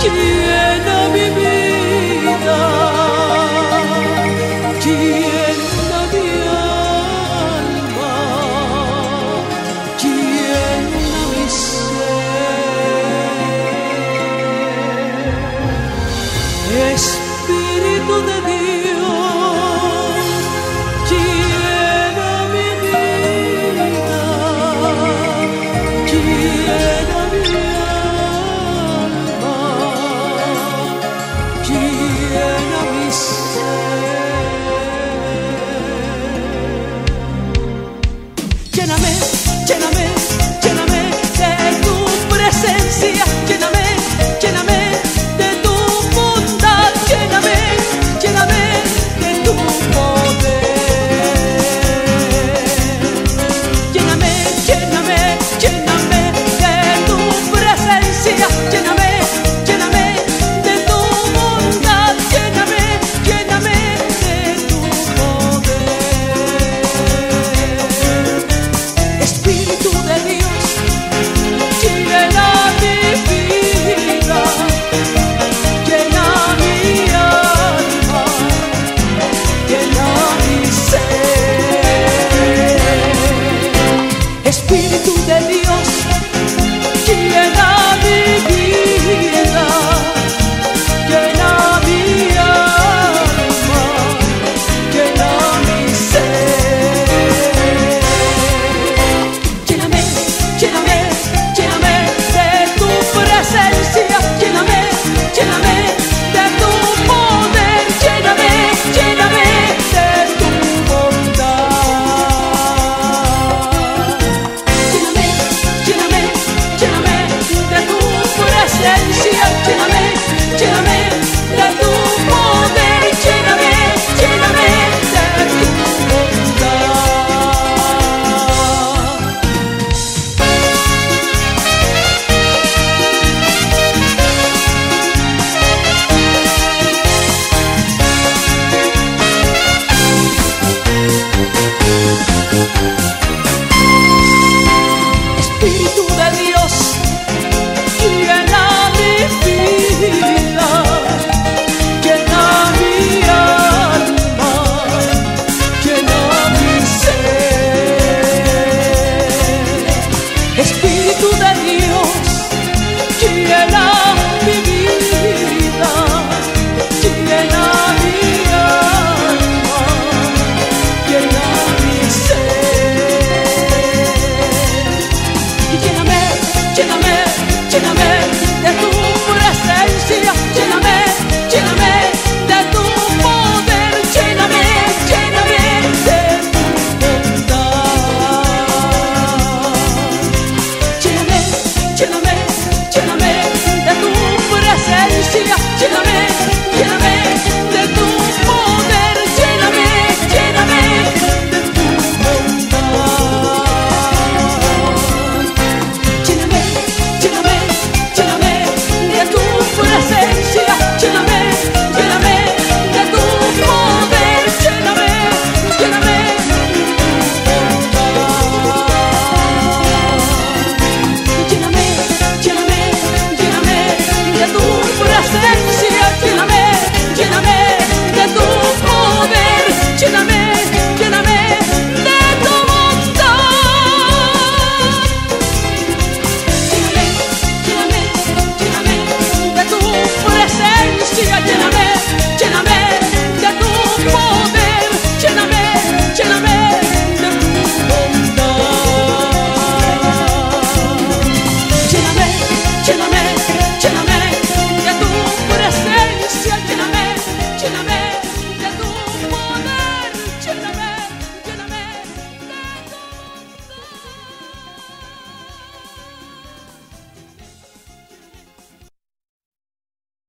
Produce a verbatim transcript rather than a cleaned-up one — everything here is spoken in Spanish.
llena mi vida, llena mi alma, llena mi ser. Espíritu de Dios, llena mi vida, llena mi alma, llena mi ser. Lléname, lléname, lléname de tu presencia, lléname, lléname de tu bondad, lléname, lléname de tu poder. Lléname, lléname, lléname de tu presencia, lléname, lléname de tu bondad, lléname, lléname de tu poder. Espíritu de Dios, llena mi vida, llena mi alma, llena mi ser. Espíritu de Dios, llena mi vida, llena mi alma, llena mi ser. Lléname, lléname, lléname de tu presencia, lléname, lléname de tu poder, lléname, lléname de tu bondad. Lléname, lléname, lléname de tu presencia, lléname, lléname de tu poder, lléname, lléname de tu bondad. Espíritu de Dios, llena mi vida, llena mi alma, llena mi ser. Espíritu de Dios, llena